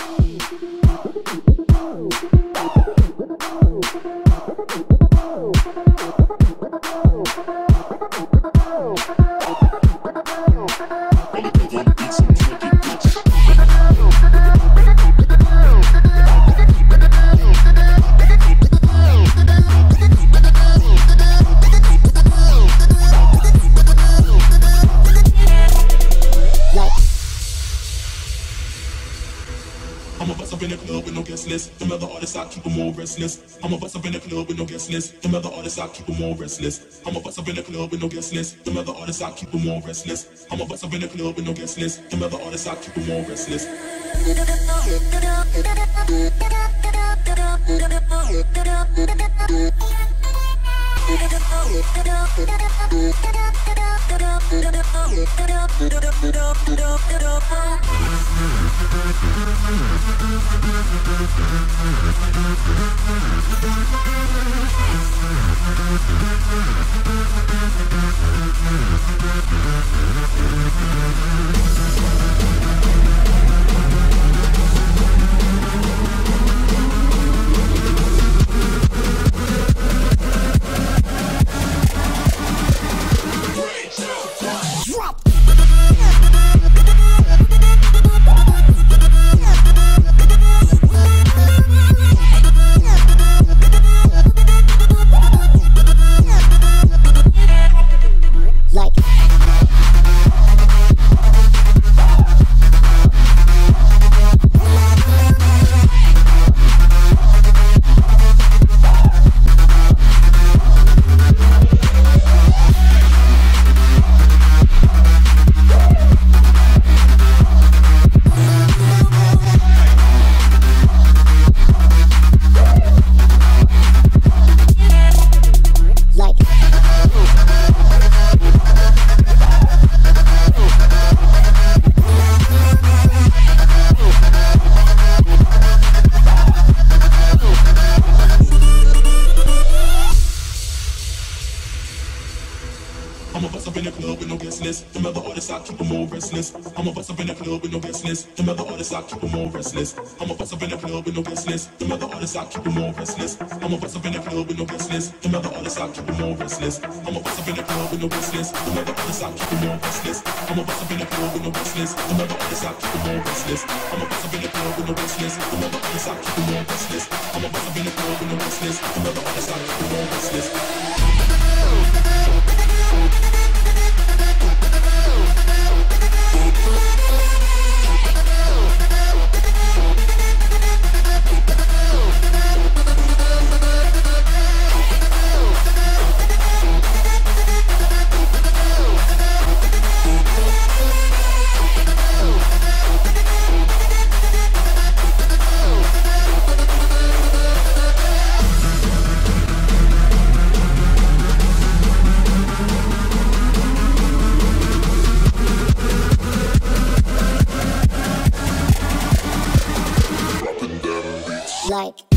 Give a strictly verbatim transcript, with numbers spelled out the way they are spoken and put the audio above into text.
Them other artists, I keep them all restless. I'm a bust up in the club with no guest list. Them other artists, I keep them all restless. I'm a bust up in the club with no guest list. Them other artists, I keep them all restless. I'm a bust up in the club with no guest list. Them other artists, I keep them all restless. Them other artists, I keep them all restless. I'm a bust up in the club with no guest list. Them other artists, I keep them all restless. I'm a bust up in the club with no guest list. Them other artists, I keep them all restless. I'm a bust up in the club with no guest list. Them other artists, I keep them all restless. I'm a bust up in the club with no guest list. Them other artists, I keep them all restless. I'm a bust up in the club with no guest list. Them other artists, I keep them all restless. I'm a bust up in the club with no guest list. Them other artists, I keep them all restless. I'm a bust up in the club with no guest list. Them other artists, I keep them all restless. Like